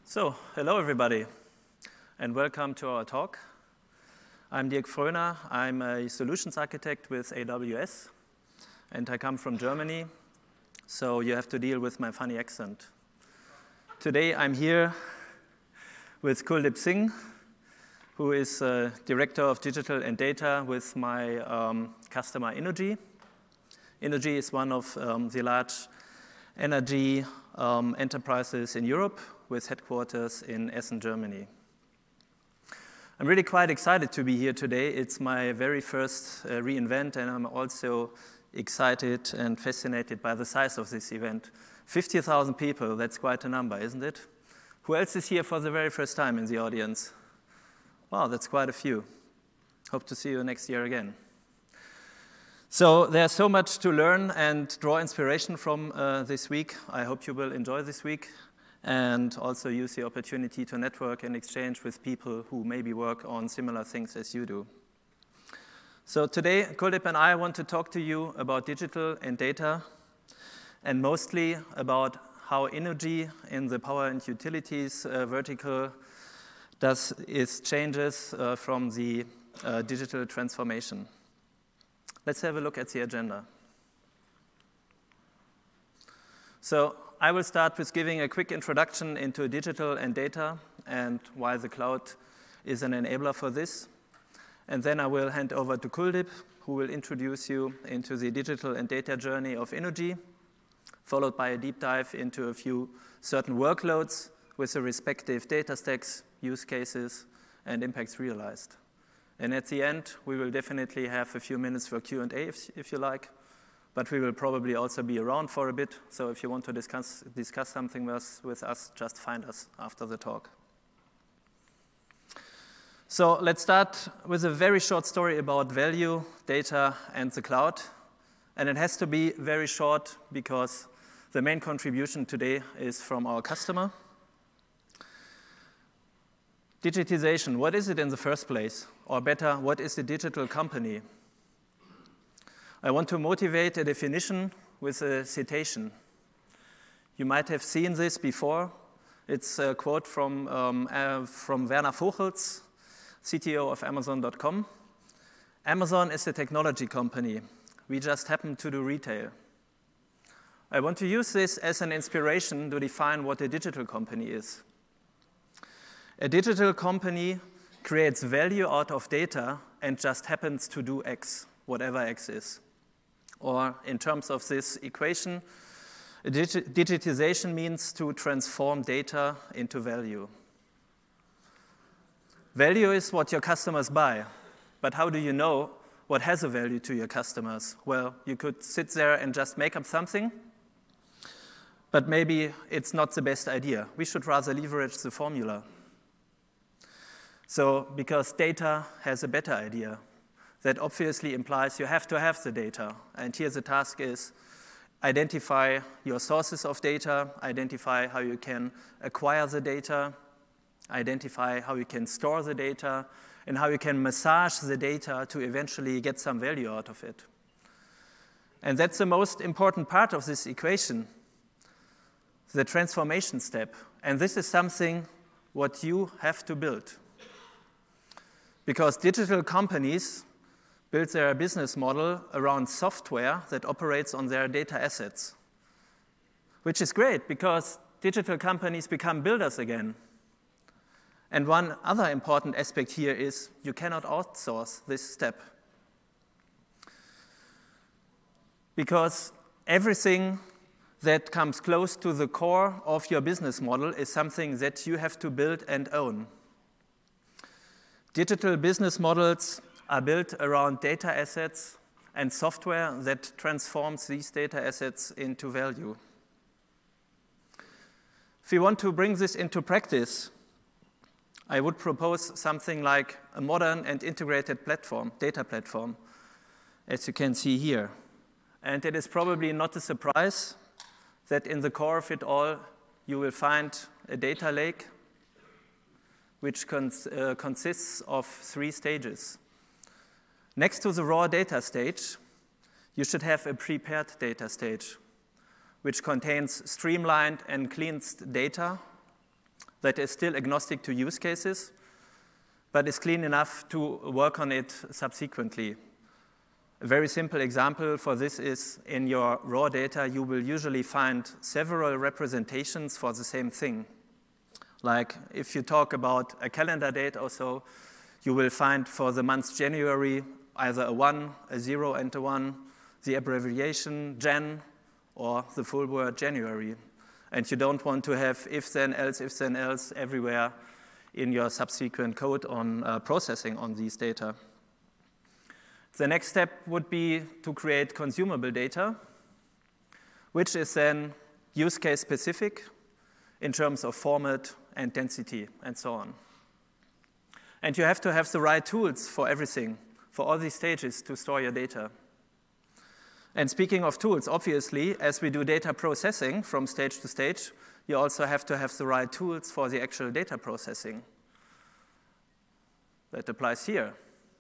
So, hello everybody, and welcome to our talk. I'm Dirk Fröner. I'm a solutions architect with AWS, and I come from Germany, so you have to deal with my funny accent. Today I'm here with Kuldeep Singh, who is Director of Digital and Data with my customer Innogy. Innogy is one of the large energy enterprises in Europe with headquarters in Essen, Germany. I'm really quite excited to be here today. It's my very first re:Invent, and I'm also excited and fascinated by the size of this event. 50,000 people, that's quite a number, isn't it? Who else is here for the very first time in the audience? Wow, that's quite a few. Hope to see you next year again. So there's so much to learn and draw inspiration from this week. I hope you will enjoy this week and also use the opportunity to network and exchange with people who maybe work on similar things as you do. So today, Kuldeep and I want to talk to you about digital and data, and mostly about how Innogy in the power and utilities vertical does its changes from the digital transformation. Let's have a look at the agenda. So I will start with giving a quick introduction into digital and data and why the cloud is an enabler for this. And then I will hand over to Kuldeep, who will introduce you into the digital and data journey of Innogy, followed by a deep dive into a few certain workloads with the respective data stacks, use cases, and impacts realized. And at the end, we will definitely have a few minutes for Q&A if you like. But we will probably also be around for a bit, so if you want to discuss something with us, just find us after the talk. So let's start with a very short story about value, data, and the cloud. And it has to be very short because the main contribution today is from our customer. Digitization, what is it in the first place? Or better, what is a digital company? I want to motivate a definition with a citation. You might have seen this before. It's a quote from Werner Vogels, CTO of Amazon.com. Amazon is a technology company. We just happen to do retail. I want to use this as an inspiration to define what a digital company is. A digital company creates value out of data and just happens to do X, whatever X is. Or in terms of this equation, digitization means to transform data into value. Value is what your customers buy, but how do you know what has a value to your customers? Well, you could sit there and just make up something, but maybe it's not the best idea. We should rather leverage the formula. So, because data has a better idea. That obviously implies you have to have the data. And here the task is identify your sources of data, identify how you can acquire the data, identify how you can store the data, and how you can massage the data to eventually get some value out of it. And that's the most important part of this equation, the transformation step. And this is something what you have to build. Because digital companies build their business model around software that operates on their data assets, which is great because digital companies become builders again. And one other important aspect here is you cannot outsource this step. Because everything that comes close to the core of your business model is something that you have to build and own. Digital business models are built around data assets and software that transforms these data assets into value. If we want to bring this into practice, I would propose something like a modern and integrated platform, data platform, as you can see here. And it is probably not a surprise that in the core of it all, you will find a data lake, which consists of 3 stages. Next to the raw data stage, you should have a prepared data stage, which contains streamlined and cleansed data that is still agnostic to use cases, but is clean enough to work on it subsequently. A very simple example for this is in your raw data, you will usually find several representations for the same thing. Like if you talk about a calendar date or so, you will find for the month January either a 1, a 0, and a 1, the abbreviation Jan, or the full word January. And you don't want to have if then else everywhere in your subsequent code on processing on these data. The next step would be to create consumable data, which is then use case specific in terms of format and density and so on. And you have to have the right tools for everything, for all these stages to store your data. And speaking of tools, obviously, as we do data processing from stage to stage, you also have to have the right tools for the actual data processing. That applies here.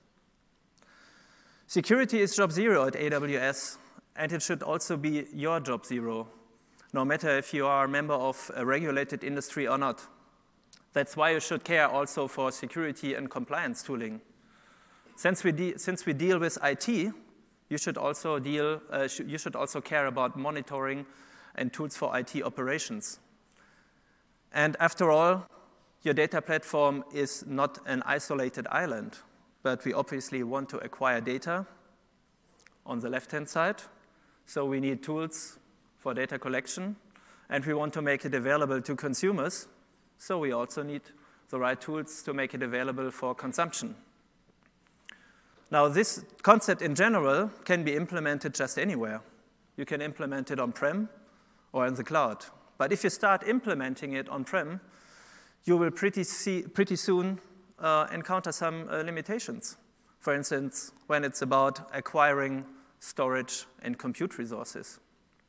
Security is job zero at AWS, and it should also be your job zero, no matter if you are a member of a regulated industry or not. That's why you should care also for security and compliance tooling. Since we deal with IT, you should also care about monitoring and tools for IT operations. And after all, your data platform is not an isolated island, but we obviously want to acquire data on the left-hand side. So we need tools for data collection, and we want to make it available to consumers. So we also need the right tools to make it available for consumption. Now, this concept in general can be implemented just anywhere. You can implement it on-prem or in the cloud. But if you start implementing it on-prem, you will pretty soon encounter some limitations. For instance, when it's about acquiring storage and compute resources.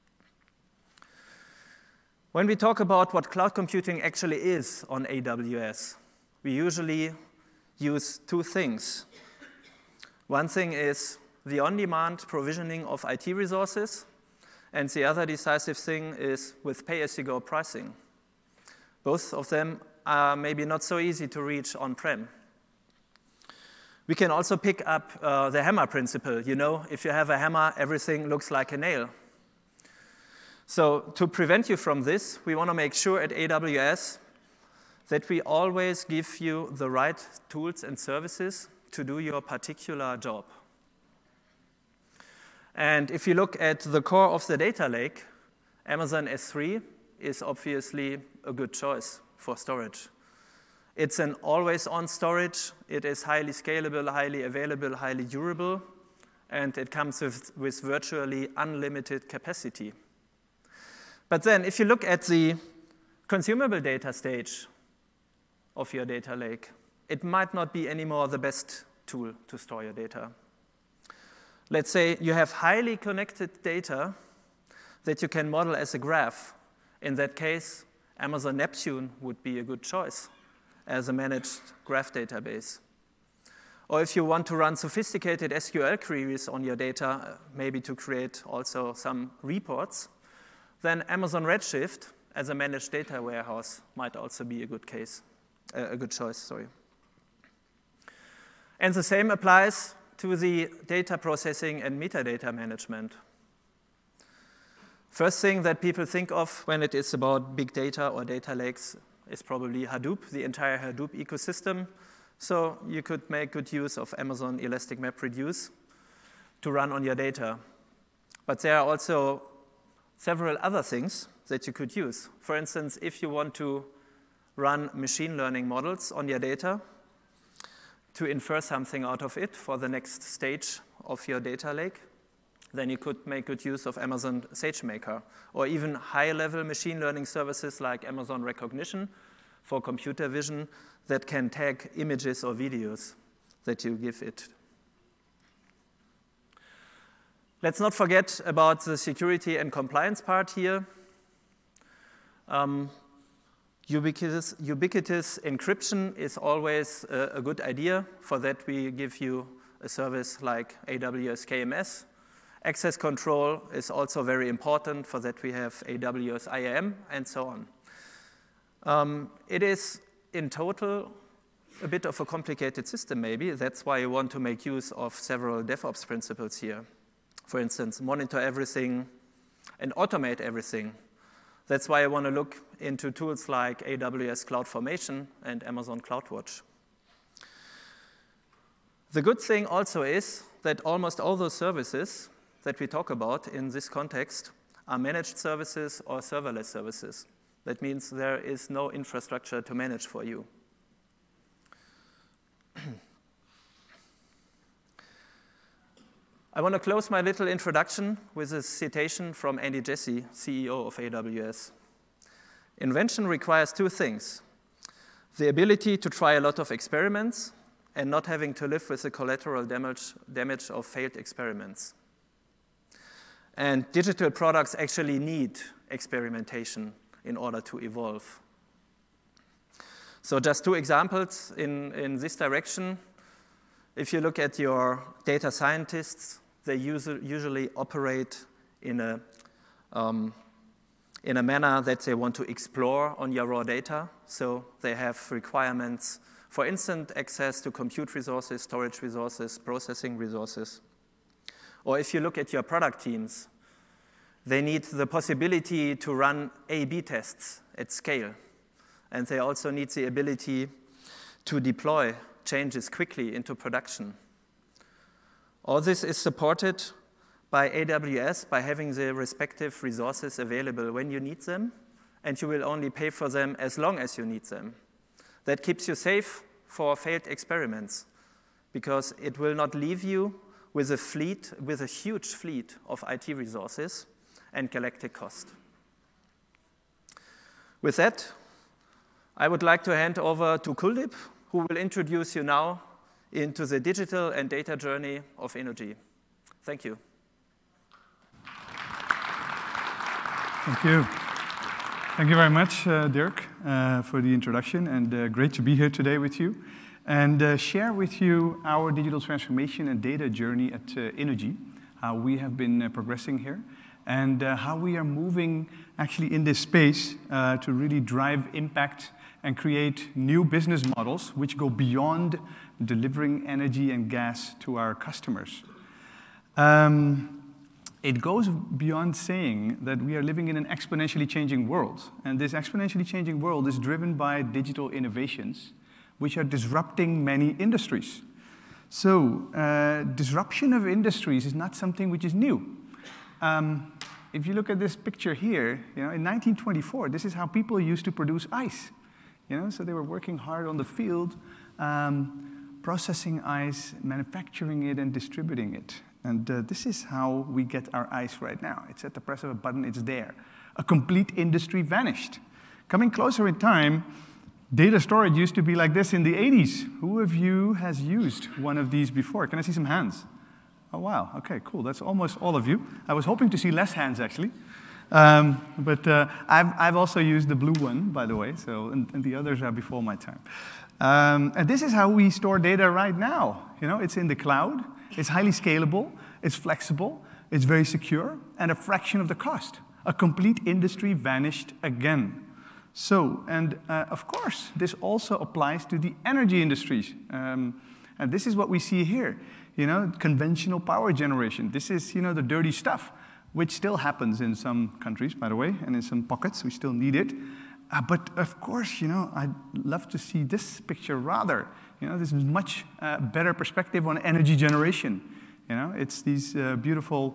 When we talk about what cloud computing actually is on AWS, we usually use two things. One thing is the on-demand provisioning of IT resources, and the other decisive thing is with pay-as-you-go pricing. Both of them are maybe not so easy to reach on-prem. We can also pick up the hammer principle. You know, if you have a hammer, everything looks like a nail. So to prevent you from this, we want to make sure at AWS that we always give you the right tools and services to do your particular job. And if you look at the core of the data lake, Amazon S3 is obviously a good choice for storage. It's an always-on storage. It is highly scalable, highly available, highly durable, and it comes with virtually unlimited capacity. But then if you look at the consumable data stage of your data lake, it might not be anymore the best tool to store your data. Let's say you have highly connected data that you can model as a graph. In that case, Amazon Neptune would be a good choice as a managed graph database. Or if you want to run sophisticated SQL queries on your data, maybe to create also some reports, then Amazon Redshift as a managed data warehouse might also be a good choice. And the same applies to the data processing and metadata management. First thing that people think of when it is about big data or data lakes is probably Hadoop, the entire Hadoop ecosystem. So you could make good use of Amazon Elastic MapReduce to run on your data. But there are also several other things that you could use. For instance, if you want to run machine learning models on your data to infer something out of it for the next stage of your data lake, then you could make good use of Amazon SageMaker, or even high-level machine learning services like Amazon Rekognition for computer vision that can tag images or videos that you give it. Let's not forget about the security and compliance part here. Ubiquitous encryption is always a good idea. For that, we give you a service like AWS KMS. Access control is also very important. For that, we have AWS IAM and so on. It is, in total, a bit of a complicated system, maybe. That's why you want to make use of several DevOps principles here. For instance, monitor everything and automate everything. That's why I want to look into tools like AWS CloudFormation and Amazon CloudWatch. The good thing also is that almost all those services that we talk about in this context are managed services or serverless services. That means there is no infrastructure to manage for you. I want to close my little introduction with a citation from Andy Jassy, CEO of AWS. Invention requires two things: the ability to try a lot of experiments and not having to live with the collateral damage of failed experiments. And digital products actually need experimentation in order to evolve. So just two examples in this direction. If you look at your data scientists, they usually operate in a manner that they want to explore on your raw data. So they have requirements for instant access to compute resources, storage resources, processing resources. Or if you look at your product teams, they need the possibility to run A/B tests at scale. And they also need the ability to deploy changes quickly into production. All this is supported by AWS by having the respective resources available when you need them, and you will only pay for them as long as you need them. That keeps you safe for failed experiments, because it will not leave you with a huge fleet of IT resources and galactic cost. With that, I would like to hand over to Kuldeep, who will introduce you now into the digital and data journey of Innogy. Thank you. Thank you. Thank you very much, Dirk, for the introduction, and great to be here today with you and share with you our digital transformation and data journey at Innogy, how we have been progressing here, and how we are moving actually in this space to really drive impact and create new business models which go beyond delivering energy and gas to our customers. It goes beyond saying that we are living in an exponentially changing world. And this exponentially changing world is driven by digital innovations, which are disrupting many industries. So disruption of industries is not something which is new. If you look at this picture here, in 1924, this is how people used to produce ice. So they were working hard on the field, processing ice, manufacturing it, and distributing it. And this is how we get our ice right now. It's at the press of a button, it's there. A complete industry vanished. Coming closer in time, data storage used to be like this in the 80s. Who of you has used one of these before? Can I see some hands? Oh, wow. OK, cool. That's almost all of you. I was hoping to see less hands, actually. But I've also used the blue one, by the way, and the others are before my time. And this is how we store data right now. It's in the cloud. It's highly scalable. It's flexible. It's very secure. And a fraction of the cost. A complete industry vanished again. So, and of course, this also applies to the energy industries. And this is what we see here. Conventional power generation. This is, the dirty stuff, which still happens in some countries, by the way, and in some pockets. We still need it. But of course, I'd love to see this picture rather. This is much better perspective on energy generation. It's these beautiful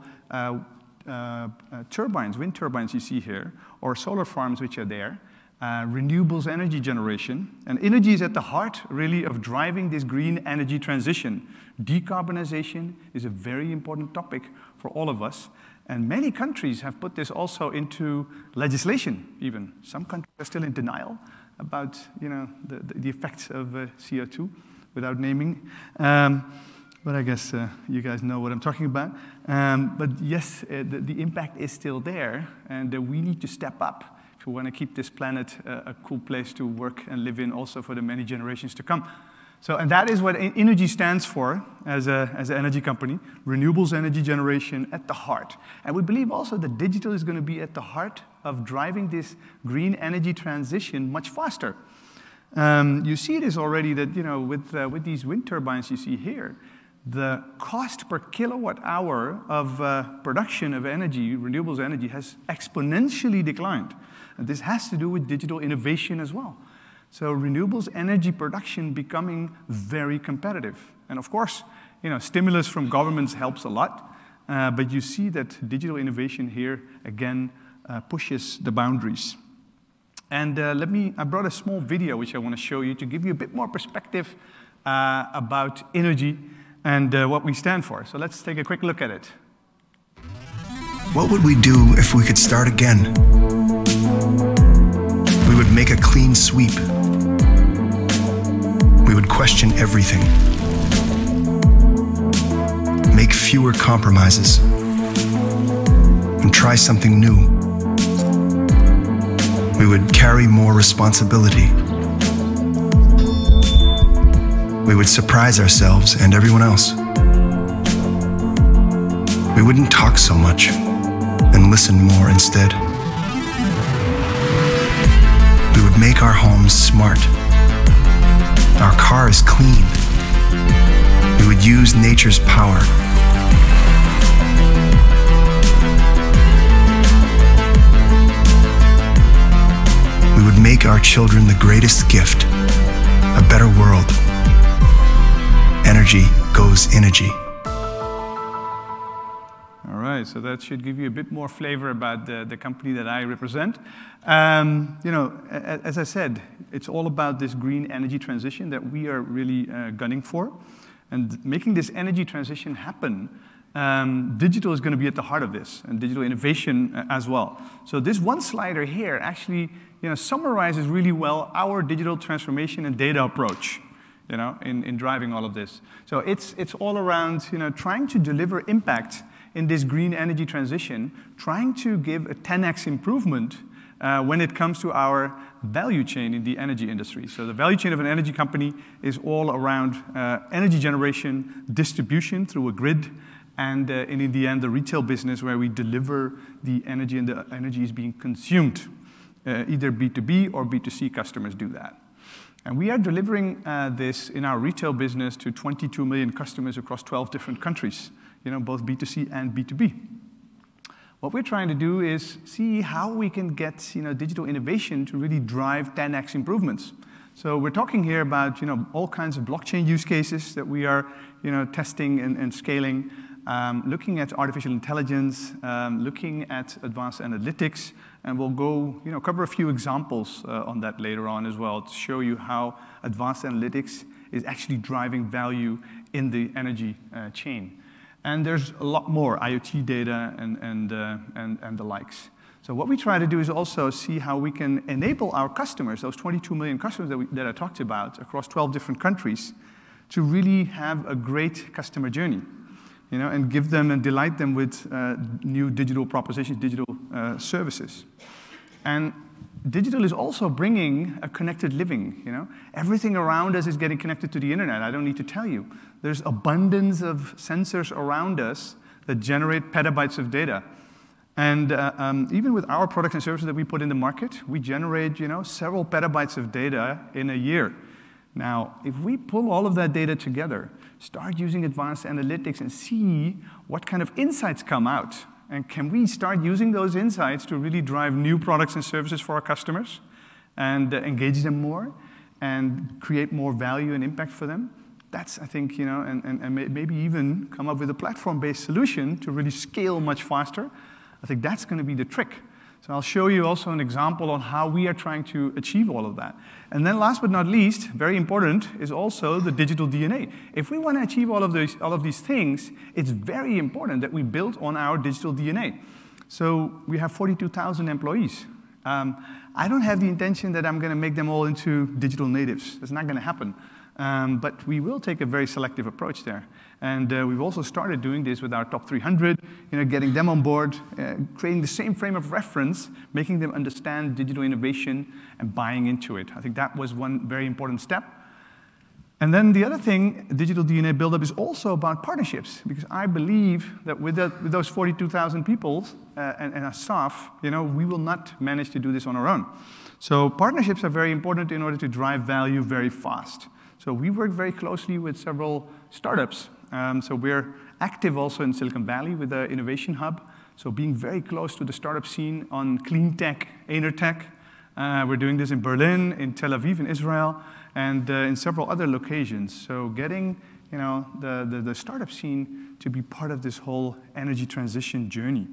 turbines, wind turbines you see here, or solar farms which are there. Renewables energy generation. And energy is at the heart, really, of driving this green energy transition. Decarbonization is a very important topic for all of us. And many countries have put this also into legislation, even. Some countries are still in denial about the effects of CO2, without naming. But I guess you guys know what I'm talking about. But yes, the impact is still there, and we need to step up if we want to keep this planet a cool place to work and live in also for the many generations to come. So, and that is what Innogy stands for as an energy company, renewables energy generation at the heart. And we believe also that digital is going to be at the heart of driving this green energy transition much faster. You see this already that, with these wind turbines you see here, the cost per kilowatt hour of production of energy, renewables energy, has exponentially declined. And this has to do with digital innovation as well. So renewables energy production becoming very competitive. And of course, stimulus from governments helps a lot. But you see that digital innovation here, again, pushes the boundaries. And I brought a small video which I want to show you to give you a bit more perspective about energy and what we stand for. So let's take a quick look at it. What would we do if we could start again? We would make a clean sweep. We would question everything. Make fewer compromises. And try something new. We would carry more responsibility. We would surprise ourselves and everyone else. We wouldn't talk so much and listen more instead. We would make our homes smart, our cars clean. We would use nature's power. We would make our children the greatest gift, a better world. Energy goes energy. All right, so that should give you a bit more flavor about the company that I represent. As I said, it's all about this green energy transition that we are really gunning for. And making this energy transition happen, digital is going to be at the heart of this, and digital innovation as well. So this one slider here actually summarizes really well our digital transformation and data approach in driving all of this. So it's all around trying to deliver impact in this green energy transition, trying to give a 10x improvement when it comes to our value chain in the energy industry. So the value chain of an energy company is all around energy generation, distribution through a grid, and in the end, the retail business where we deliver the energy and the energy is being consumed. Either B2B or B2C customers do that. And we are delivering this in our retail business to 22 million customers across 12 different countries, both B2C and B2B. What we're trying to do is see how we can get digital innovation to really drive 10x improvements. So we're talking here about all kinds of blockchain use cases that we are testing and scaling, looking at artificial intelligence, looking at advanced analytics, and we'll go cover a few examples on that later on as well to show you how advanced analytics is actually driving value in the energy chain. And there's a lot more IoT data and the likes. So what we try to do is also see how we can enable our customers, those 22 million customers that I talked about across 12 different countries, to really have a great customer journey, and give them and delight them with new digital propositions, digital services. And digital is also bringing a connected living, Everything around us is getting connected to the internet. I don't need to tell you. There's abundance of sensors around us that generate petabytes of data. And even with our products and services that we put in the market, we generate, several petabytes of data in a year. Now, if we pull all of that data together, start using advanced analytics and see what kind of insights come out, and can we start using those insights to really drive new products and services for our customers and engage them more and create more value and impact for them? That's, I think, and maybe even come up with a platform-based solution to really scale much faster. I think that's going to be the trick. So I'll show you also an example on how we are trying to achieve all of that. And then last but not least, very important, is also the digital DNA. If we want to achieve all of these things, it's very important that we build on our digital DNA. So we have 42,000 employees. I don't have the intention that I'm going to make them all into digital natives. That's not going to happen. But we will take a very selective approach there. And we've also started doing this with our top 300, getting them on board, creating the same frame of reference, making them understand digital innovation and buying into it. I think that was one very important step. And then the other thing, digital DNA buildup, is also about partnerships, because I believe that with those 42,000 people and our staff, we will not manage to do this on our own. So partnerships are very important in order to drive value very fast. So we work very closely with several startups. So we're active also in Silicon Valley with the Innovation Hub. So being very close to the startup scene on clean tech, Enertech. We're doing this in Berlin, in Tel Aviv, in Israel, and in several other locations. So getting the startup scene to be part of this whole energy transition journey.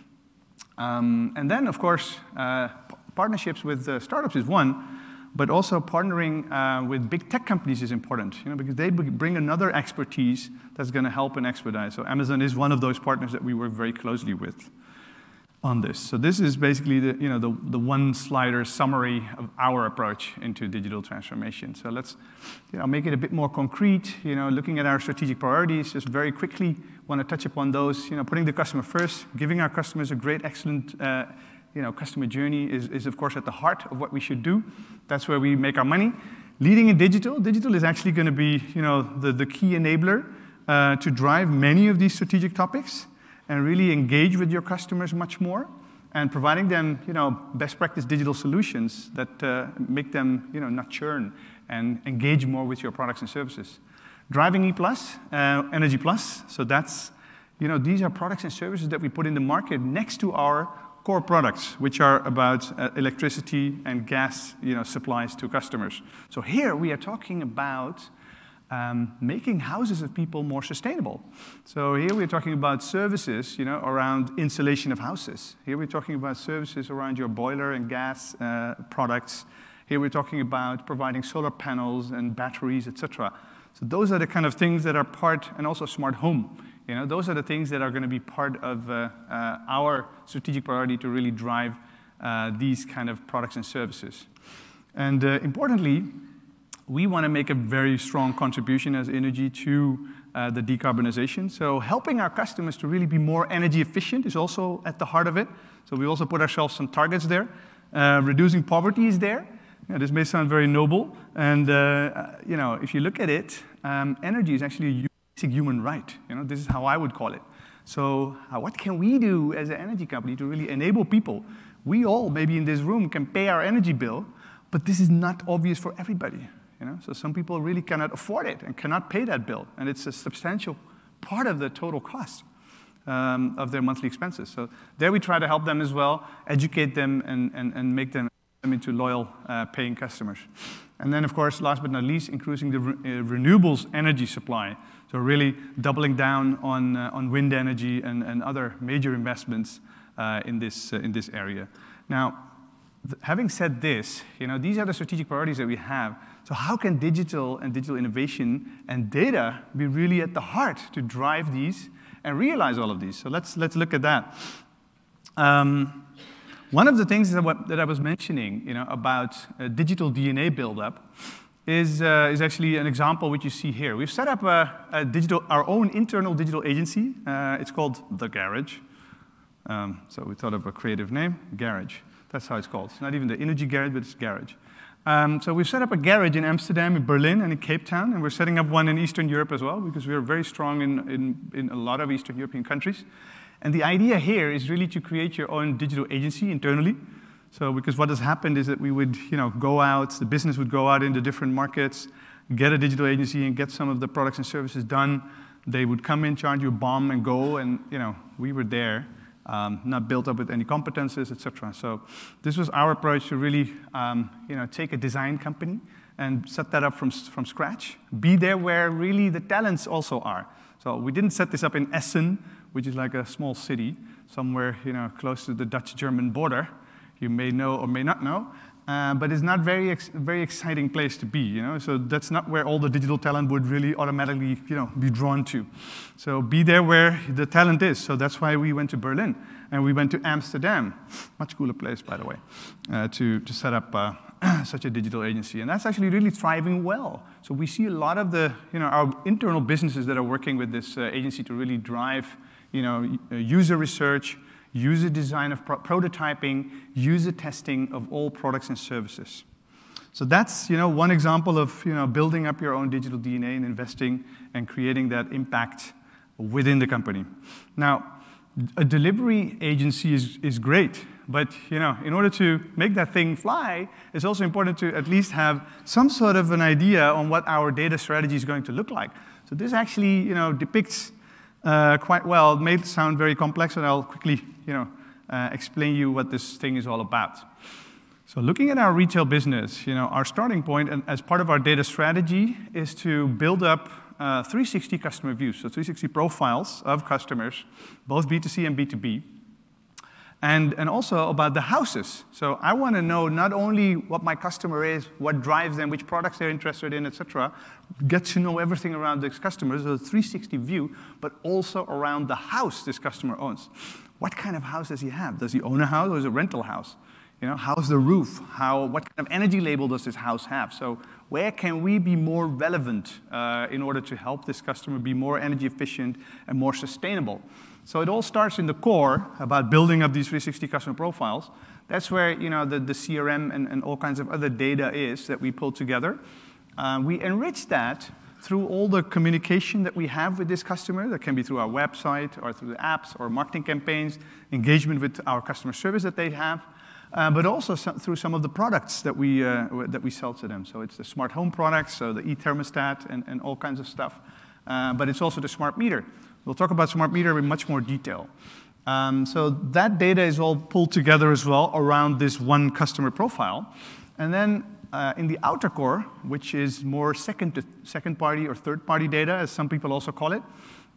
And then, of course, partnerships with startups is one, but also partnering with big tech companies is important, because they bring another expertise that's going to help and expedite. So Amazon is one of those partners that we work very closely with on this. So this is basically the one-slider summary of our approach into digital transformation. So let's make it a bit more concrete. Looking at our strategic priorities, just very quickly want to touch upon those. Putting the customer first, giving our customers a great, excellent customer journey is of course at the heart of what we should do. That's where we make our money. Leading in digital. Digital is actually going to be the key enabler to drive many of these strategic topics, and really engage with your customers much more, and providing them, best practice digital solutions that make them, not churn, and engage more with your products and services. Driving E+, Energy Plus. So that's, these are products and services that we put in the market next to our core products, which are about electricity and gas, supplies to customers. So here we are talking about making houses of people more sustainable. So here we're talking about services, around insulation of houses. Here we're talking about services around your boiler and gas products. Here we're talking about providing solar panels and batteries, etc. So those are the kind of things that are part, and also smart home. Those are the things that are going to be part of our strategic priority to really drive these kind of products and services. And importantly, we want to make a very strong contribution as Innogy to the decarbonization. So helping our customers to really be more energy efficient is also at the heart of it. So we also put ourselves some targets there. Reducing poverty is there. This may sound very noble. And if you look at it, energy is actually a basic human right. This is how I would call it. So what can we do as an energy company to really enable people? We all, maybe in this room, can pay our energy bill, but this is not obvious for everybody. So some people really cannot afford it and cannot pay that bill. And it's a substantial part of the total cost of their monthly expenses. So there we try to help them as well, educate them and make them into loyal paying customers. And then, of course, last but not least, increasing the renewables energy supply. So really doubling down on wind energy and other major investments in this area. Now, having said this, these are the strategic priorities that we have. So how can digital and digital innovation and data be really at the heart to drive these and realize all of these? So let's look at that. One of the things that I was mentioning, about digital DNA buildup is actually an example which you see here. We've set up our own internal digital agency. It's called The Garage. So we thought of a creative name, Garage. That's how it's called. It's not even the Innogy Garage, but it's Garage. So we've set up a garage in Amsterdam, in Berlin, and in Cape Town, and we're setting up one in Eastern Europe as well, because we are very strong in a lot of Eastern European countries. And the idea here is really to create your own digital agency internally. So because what has happened is that we would go out, the business would go out into different markets, get a digital agency and get some of the products and services done. They would come in, charge you a bomb and go, and we were there. Not built up with any competences, etc. So this was our approach to really, take a design company and set that up from scratch. Be there where really the talents also are. So we didn't set this up in Essen, which is like a small city somewhere, close to the Dutch-German border. You may know or may not know, but it's not very exciting place to be. So that's not where all the digital talent would really automatically, be drawn to. So be there where the talent is. So that's why we went to Berlin and we went to Amsterdam, much cooler place, by the way, to set up such a digital agency. And that's actually really thriving well. So we see a lot of the, our internal businesses that are working with this agency to really drive, user research, user design of prototyping, user testing of all products and services. So that's one example of building up your own digital DNA and investing and creating that impact within the company. Now, a delivery agency is great, but in order to make that thing fly, it's also important to at least have some sort of an idea on what our data strategy is going to look like. So this actually depicts quite well. It may sound very complex, and I'll quickly explain you what this thing is all about. So looking at our retail business, our starting point and as part of our data strategy is to build up 360 customer views, so 360 profiles of customers, both B2C and B2B, and also about the houses. So I want to know not only what my customer is, what drives them, which products they're interested in, etc., get to know everything around this customer, so a 360 view, but also around the house this customer owns. What kind of house does he have? Does he own a house or is it a rental house? How's the roof? What kind of energy label does this house have? So where can we be more relevant in order to help this customer be more energy efficient and more sustainable? So it all starts in the core about building up these 360 customer profiles. That's where the CRM and all kinds of other data is that we pull together. We enrich that through all the communication that we have with this customer. That can be through our website or through the apps or marketing campaigns, engagement with our customer service that they have. But also through some of the products that we sell to them. So it's the smart home products, so the e-thermostat and all kinds of stuff. But it's also the smart meter. We'll talk about smart meter in much more detail. So that data is all pulled together as well around this one customer profile. And then in the outer core, which is more second-party or third-party data, as some people also call it,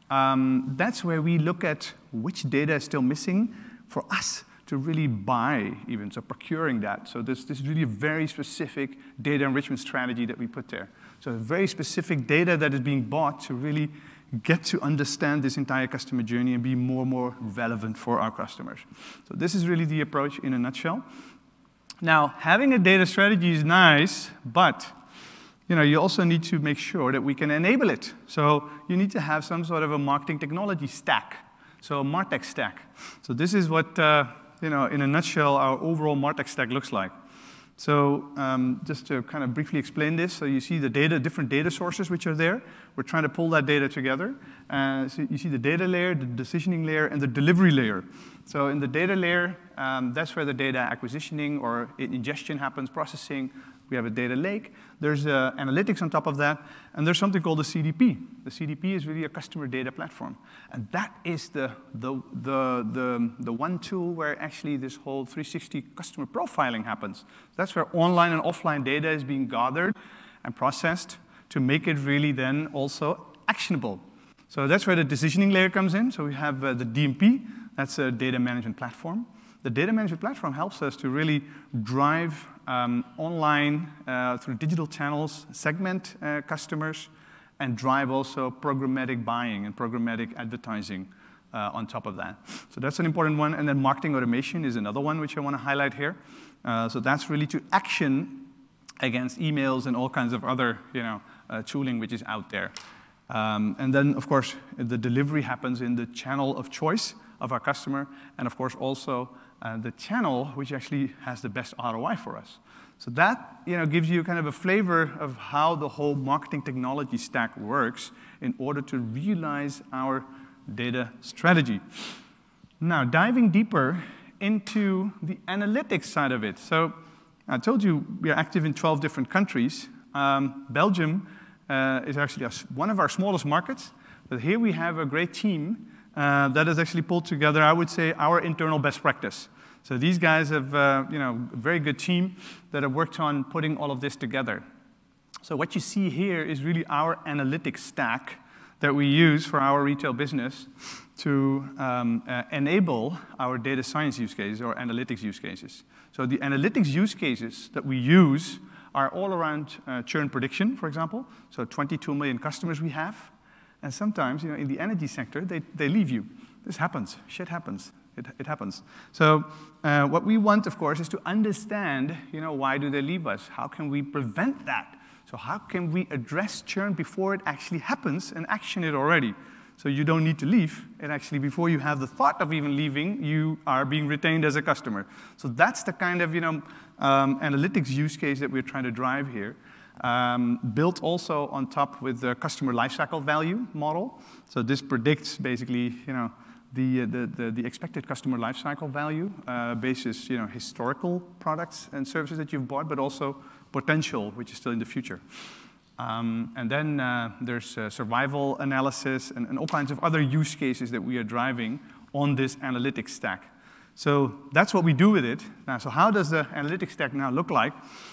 that's where we look at which data is still missing for us to really buy even, so procuring that. So this is really a very specific data enrichment strategy that we put there. So very specific data that is being bought to really get to understand this entire customer journey and be more and more relevant for our customers. So this is really the approach in a nutshell. Now, having a data strategy is nice, but you also need to make sure that we can enable it. So you need to have some sort of a marketing technology stack, so a MarTech stack. So this is what in a nutshell, our overall MarTech stack looks like. So just to kind of briefly explain this, so you see the different data sources which are there. We're trying to pull that data together. So you see the data layer, the decisioning layer, and the delivery layer. So in the data layer, that's where the data acquisitioning or ingestion happens, processing. We have a data lake. There's analytics on top of that. And there's something called the CDP. The CDP is really a customer data platform. And that is the one tool where actually this whole 360 customer profiling happens. That's where online and offline data is being gathered and processed to make it really then also actionable. So that's where the decisioning layer comes in. So we have the DMP. That's a data management platform. The data management platform helps us to really drive online through digital channels, segment customers, and drive also programmatic buying and programmatic advertising on top of that. So that's an important one. And then marketing automation is another one which I want to highlight here. So that's really to action against emails and all kinds of other tooling which is out there. And then, of course, the delivery happens in the channel of choice of our customer, and of course also the channel which actually has the best ROI for us. So that gives you kind of a flavor of how the whole marketing technology stack works in order to realize our data strategy. Now, diving deeper into the analytics side of it. So I told you we are active in 12 different countries. Belgium is actually one of our smallest markets, but here we have a great team that has actually pulled together, I would say, our internal best practice. So these guys have a very good team that have worked on putting all of this together. So what you see here is really our analytics stack that we use for our retail business to enable our data science use cases or analytics use cases. So the analytics use cases that we use are all around churn prediction, for example. So 22 million customers we have. And sometimes, in the energy sector, they leave you. This happens. Shit happens. It happens. So what we want, of course, is to understand, why do they leave us? How can we prevent that? So how can we address churn before it actually happens and action it already? So you don't need to leave. And actually, before you have the thought of even leaving, you are being retained as a customer. So that's the kind of, analytics use case that we're trying to drive here. Built also on top with the customer lifecycle value model. So this predicts basically, the expected customer lifecycle value basis, historical products and services that you've bought, but also potential, which is still in the future. And then there's survival analysis and all kinds of other use cases that we are driving on this analytics stack. So that's what we do with it. Now, so how does the analytics stack now look like?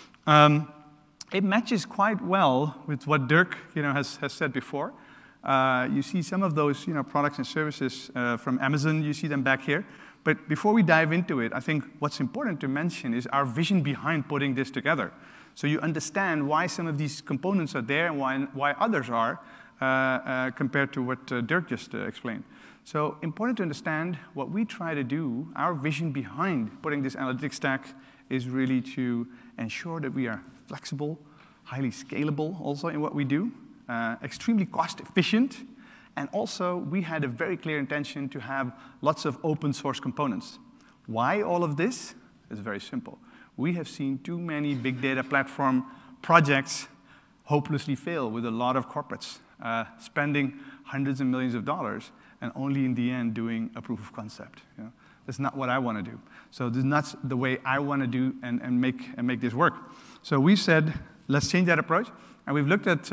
It matches quite well with what Dirk has said before. You see some of those products and services from Amazon. You see them back here. But before we dive into it, I think what's important to mention is our vision behind putting this together. So you understand why some of these components are there and why others are compared to what Dirk just explained. So important to understand what we try to do, our vision behind putting this analytics stack is really to ensure that we are flexible, highly scalable also in what we do, extremely cost efficient, and also we had a very clear intention to have lots of open source components. Why all of this? It's very simple. We have seen too many big data platform projects hopelessly fail with a lot of corporates spending hundreds of millions of dollars and only in the end doing a proof of concept. That's not what I want to do. So this is not the way I want to do and make this work. So we said, let's change that approach. And we've looked at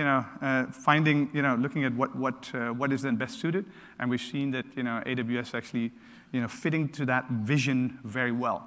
looking at what is then best suited, and we've seen that AWS actually fitting to that vision very well.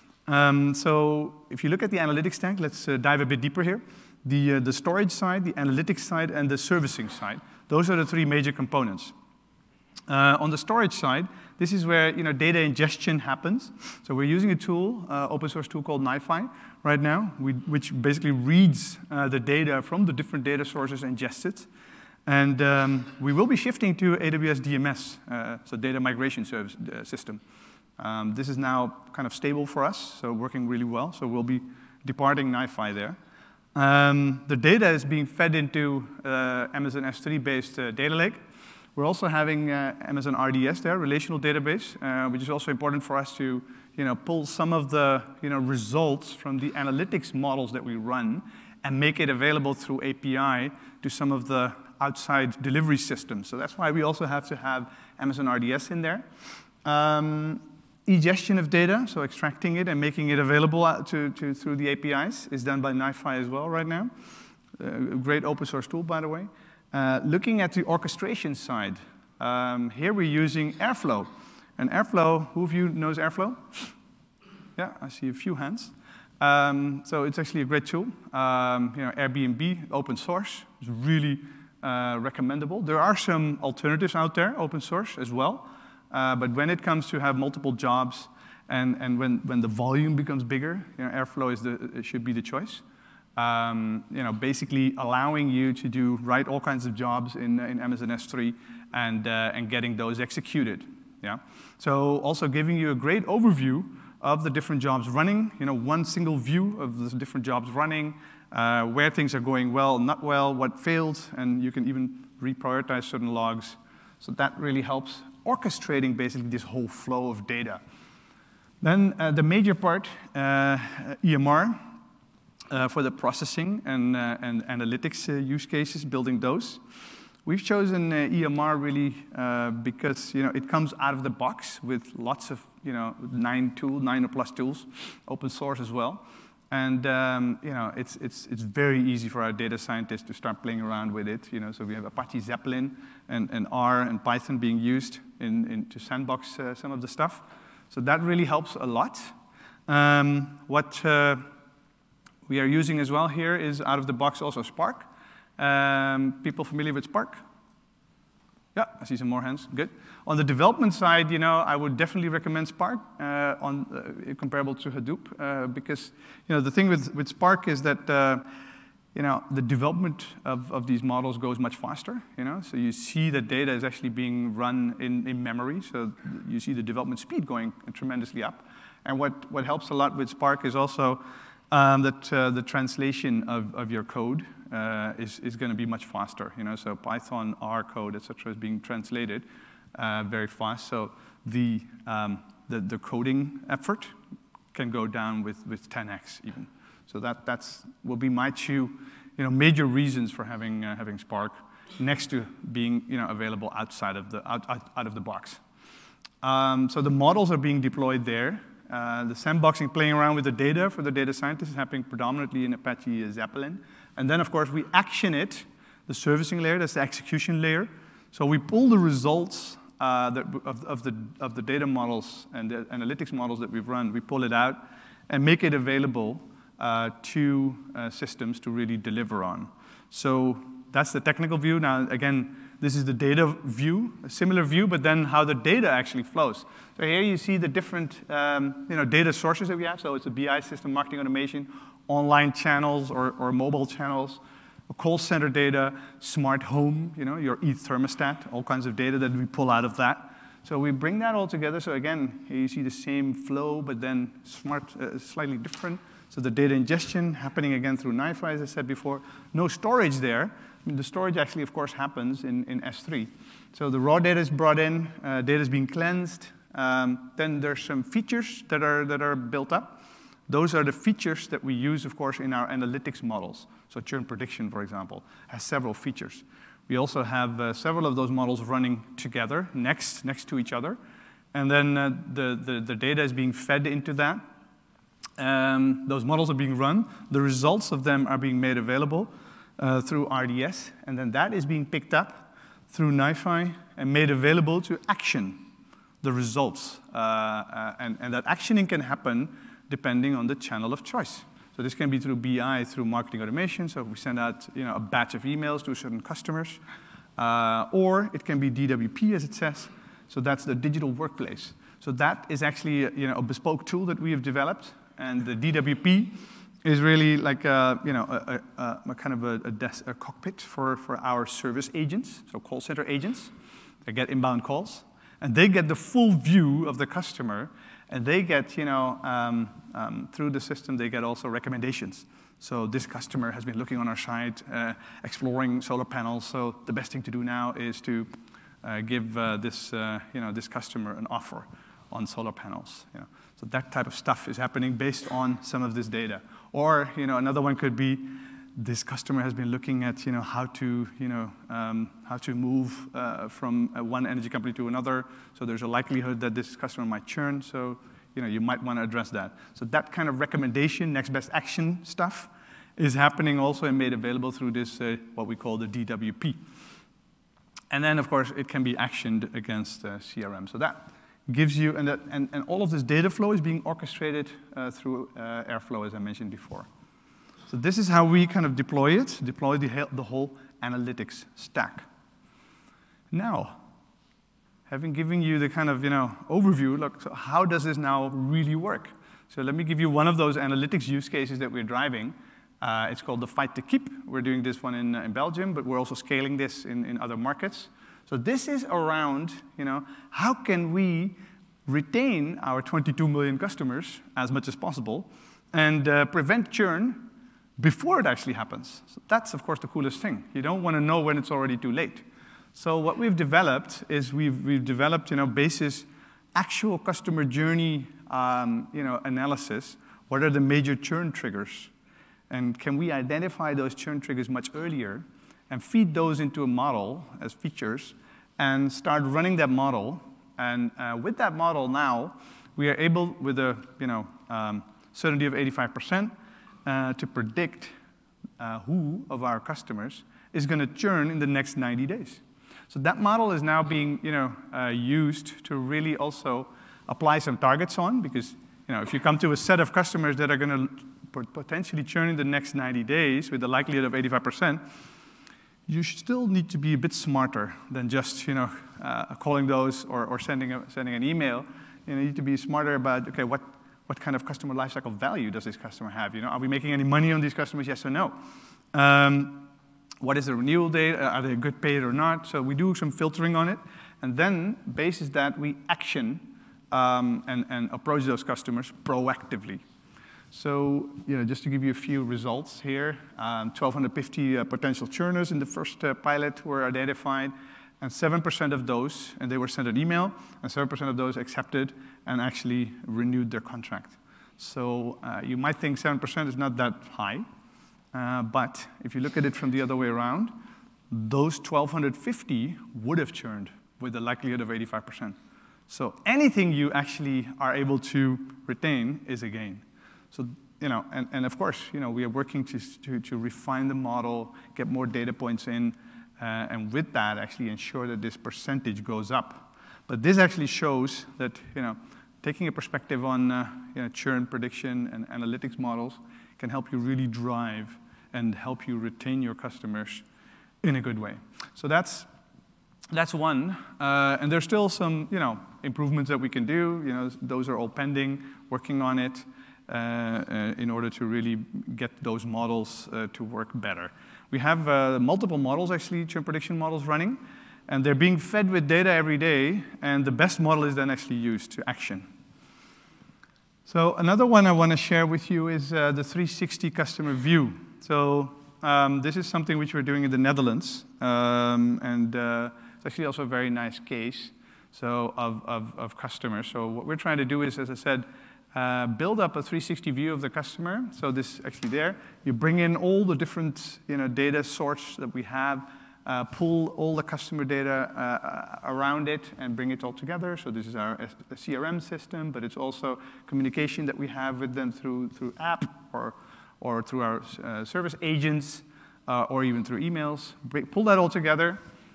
So if you look at the analytics stack, let's dive a bit deeper here. The storage side, the analytics side, and the servicing side. Those are the three major components. On the storage side, this is where data ingestion happens. So we're using a tool, open source tool called NiFi right now, which basically reads the data from the different data sources and ingests it. And we will be shifting to AWS DMS, so data migration service system. This is now kind of stable for us, so working really well. So we'll be departing NiFi there. The data is being fed into Amazon S3-based data lake. We're also having Amazon RDS there, relational database, which is also important for us to pull some of the results from the analytics models that we run and make it available through API to some of the outside delivery systems. So that's why we also have to have Amazon RDS in there. Ingestion of data, so extracting it and making it available through the APIs, is done by NiFi as well right now. A great open source tool, by the way. Looking at the orchestration side, here we're using Airflow. And Airflow, who of you knows Airflow? Yeah, I see a few hands. So it's actually a great tool. Airbnb, open source, is really recommendable. There are some alternatives out there, open source as well. But when it comes to have multiple jobs and when the volume becomes bigger, Airflow should be the choice. Basically allowing you to write all kinds of jobs in Amazon S3 and getting those executed. Yeah. So also giving you a great overview of the different jobs running. One single view of the different jobs running, where things are going well, not well, what failed, and you can even reprioritize certain logs. So that really helps orchestrating basically this whole flow of data. Then the major part, EMR. For the processing and analytics use cases, building those. We've chosen EMR really because it comes out of the box with lots of 9 or plus tools, open source as well, and it's very easy for our data scientists to start playing around with it. So we have Apache Zeppelin and R and Python being used to sandbox some of the stuff. So that really helps a lot. What we are using as well here is out of the box also Spark. People familiar with Spark? Yeah, I see some more hands. Good. On the development side, I would definitely recommend Spark comparable to Hadoop because the thing with Spark is that the development of these models goes much faster. So you see that data is actually being run in memory, so you see the development speed going tremendously up. And what helps a lot with Spark is also that the translation of your code is going to be much faster. So Python, R code, etc., is being translated very fast. So the coding effort can go down with 10x even. So that's will be my two major reasons for having Spark next to being available outside of the box. So the models are being deployed there. The sandboxing, playing around with the data for the data scientists, is happening predominantly in Apache Zeppelin. And then, of course, we action it, the servicing layer, that's the execution layer. So we pull the results of the data models and the analytics models that we've run, we pull it out and make it available to systems to really deliver on. So that's the technical view. Now, again, this is the data view, a similar view, but then how the data actually flows. So here you see the different data sources that we have. So it's a BI system, marketing automation, online channels or mobile channels, call center data, smart home, your e-thermostat, all kinds of data that we pull out of that. So we bring that all together. So again, here you see the same flow, but then slightly different. So the data ingestion happening again through NiFi, as I said before. No storage there. I mean, the storage actually, of course, happens in S3. So the raw data is brought in, data is being cleansed. Then there's some features that are built up. Those are the features that we use, of course, in our analytics models. So churn prediction, for example, has several features. We also have several of those models running together, next to each other. And then the data is being fed into that. Those models are being run. The results of them are being made available through RDS. And then that is being picked up through NiFi and made available to action the results. And that actioning can happen depending on the channel of choice. So this can be through BI, through marketing automation. So we send out a batch of emails to certain customers. Or it can be DWP, as it says. So that's the digital workplace. So that is actually a bespoke tool that we have developed. And the DWP is really like a kind of a cockpit for our service agents, so call center agents. They get inbound calls. And they get the full view of the customer. And they get, through the system, they get also recommendations. So this customer has been looking on our site, exploring solar panels. So the best thing to do now is to give this customer an offer on solar panels. So that type of stuff is happening based on some of this data. Or another one could be this customer has been looking at how to move from one energy company to another. So there's a likelihood that this customer might churn. So you might want to address that. So that kind of recommendation, next best action stuff is happening also and made available through this what we call the DWP. And then of course it can be actioned against CRM. So that gives you and all of this data flow is being orchestrated through Airflow, as I mentioned before. So this is how we kind of deploy the whole analytics stack. Now, having given you the kind of overview, look, so how does this now really work? So let me give you one of those analytics use cases that we're driving. It's called the Fight to Keep. We're doing this one in Belgium, but we're also scaling this in other markets. So this is around, how can we retain our 22 million customers as much as possible and prevent churn before it actually happens. So that's, of course, the coolest thing. You don't want to know when it's already too late. So what we've developed is we've developed, basis actual customer journey, analysis. What are the major churn triggers? And can we identify those churn triggers much earlier and feed those into a model as features and start running that model? And with that model now, we are able, with a certainty of 85%, to predict who of our customers is going to churn in the next 90 days. So that model is now being used to really also apply some targets on, because if you come to a set of customers that are going to potentially churn in the next 90 days with a likelihood of 85%, you still need to be a bit smarter than just calling those or sending an email. You need to be smarter about, okay, what kind of customer lifecycle value does this customer have? Are we making any money on these customers, yes or no? What is the renewal date? Are they good paid or not? So we do some filtering on it. And then, basis that, we action and approach those customers proactively. So just to give you a few results here, 1,250 potential churners in the first pilot were identified. And 7% of those, and they were sent an email, and 7% of those accepted and actually renewed their contract. So you might think 7% is not that high, but if you look at it from the other way around, those 1,250 would have churned with a likelihood of 85%. So anything you actually are able to retain is a gain. So, and of course, we are working to refine the model, get more data points in, and with that, actually ensure that this percentage goes up. But this actually shows that, taking a perspective on churn prediction and analytics models can help you really drive and help you retain your customers in a good way. So that's one. And there's still some, improvements that we can do. Those are all pending, working on it in order to really get those models to work better. We have multiple models, actually, churn prediction models running, and they're being fed with data every day, and the best model is then actually used to action. So another one I want to share with you is the 360 customer view. So this is something which we're doing in the Netherlands, and it's actually also a very nice case of customers. So what we're trying to do is, as I said, build up a 360 view of the customer. So this actually there, you bring in all the different data sources that we have, pull all the customer data around it and bring it all together. So this is our CRM system, but it's also communication that we have with them through app or through our service agents or even through emails. Pull that all together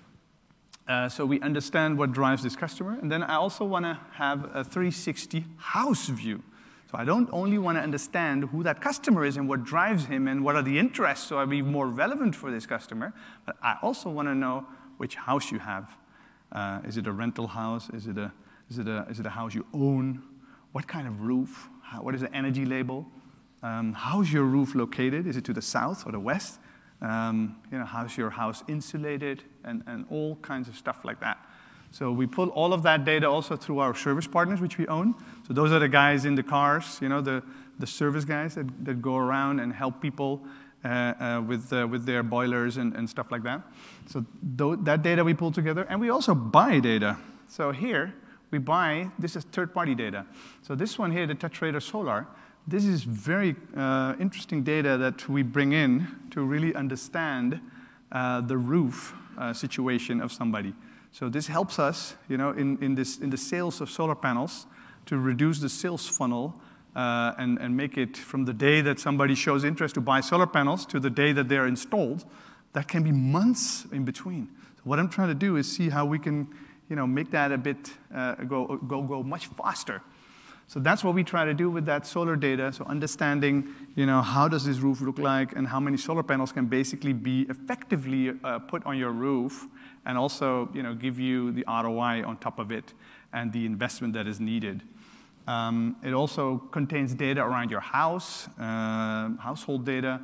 so we understand what drives this customer. And then I also want to have a 360 house view. So I don't only want to understand who that customer is and what drives him and what are the interests so I'll be more relevant for this customer, but I also want to know which house you have. Is it a rental house? Is it a house you own? What kind of roof? What is the energy label? How's your roof located? Is it to the south or the west? How's your house insulated? And all kinds of stuff like that. So we pull all of that data also through our service partners, which we own. So those are the guys in the cars, the service guys that go around and help people with their boilers and stuff like that. So that data we pull together. And we also buy data. So here, we buy, this is third-party data. So this one here, the TouchRadar Solar, this is very interesting data that we bring in to really understand the roof situation of somebody. So this helps us, in the sales of solar panels to reduce the sales funnel and make it from the day that somebody shows interest to buy solar panels to the day that they're installed. That can be months in between. So what I'm trying to do is see how we can, make that a bit go much faster. So that's what we try to do with that solar data. So understanding, how does this roof look like and how many solar panels can basically be effectively put on your roof, and also, give you the ROI on top of it and the investment that is needed. It also contains data around your house, household data,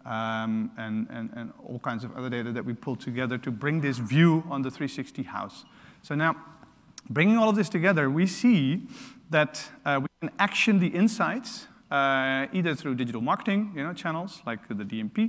and all kinds of other data that we pull together to bring this view on the 360 house. So now, bringing all of this together, we see that we can action the insights either through digital marketing channels like the DMP,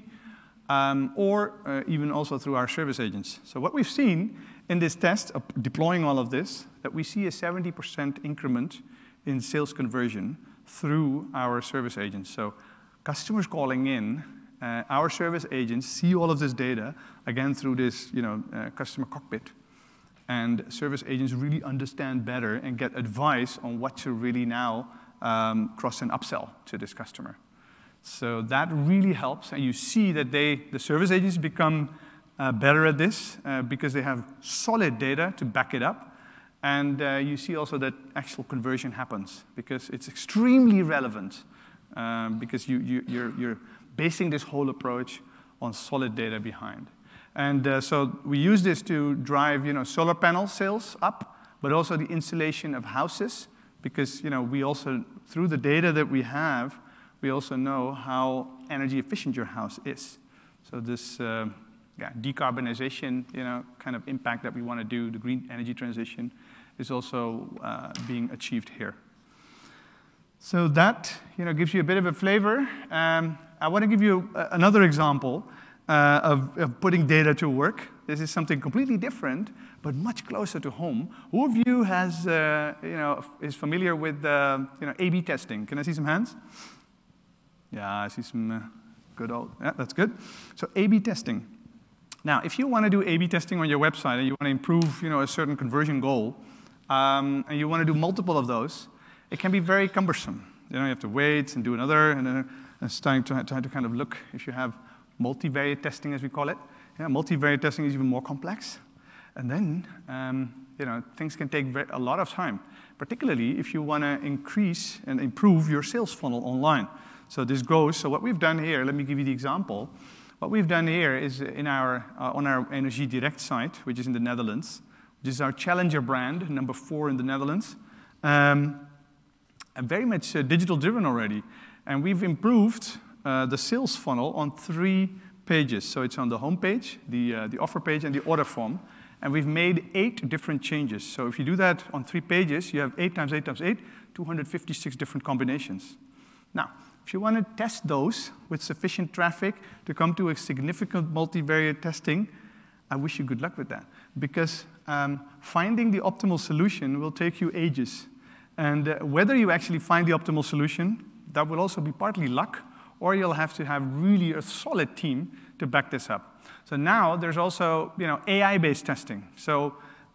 or even also through our service agents. So what we've seen in this test of deploying all of this, that we see a 70% increment in sales conversion through our service agents. So customers calling in, our service agents see all of this data, again, through this customer cockpit. And service agents really understand better and get advice on what to really now cross and upsell to this customer. So that really helps, and you see that the service agents become better at this because they have solid data to back it up, and you see also that actual conversion happens because it's extremely relevant because you're basing this whole approach on solid data behind. And so we use this to drive, solar panel sales up, but also the installation of houses, because, we also, through the data that we have, we also know how energy efficient your house is. So this decarbonization, kind of impact that we want to do, the green energy transition, is also being achieved here. So that, gives you a bit of a flavor. I want to give you another example of putting data to work. This is something completely different, but much closer to home. Who of you has, is familiar with A/B testing? Can I see some hands? Yeah, I see some good old, yeah, that's good. So A/B testing. Now, if you want to do A/B testing on your website and you want to improve, a certain conversion goal, and you want to do multiple of those, it can be very cumbersome. You have to wait and do another, and then it's time to kind of look if you have multivariate testing, as we call it. Yeah, multivariate testing is even more complex. And then, things can take a lot of time, particularly if you want to increase and improve your sales funnel online. So what we've done here, let me give you the example. What we've done here is on our Energie Direct site, which is in the Netherlands, which is our challenger brand, number 4 in the Netherlands, and very much digital-driven already. And we've improved the sales funnel on 3 pages. So it's on the home page, the offer page, and the order form. And we've made 8 different changes. So if you do that on 3 pages, you have 8 times 8 times 8, 256 different combinations. Now, if you want to test those with sufficient traffic to come to a significant multivariate testing, I wish you good luck with that. Because finding the optimal solution will take you ages. And whether you actually find the optimal solution, that will also be partly luck, or you'll have to have really a solid team to back this up. So now there's also AI-based testing. So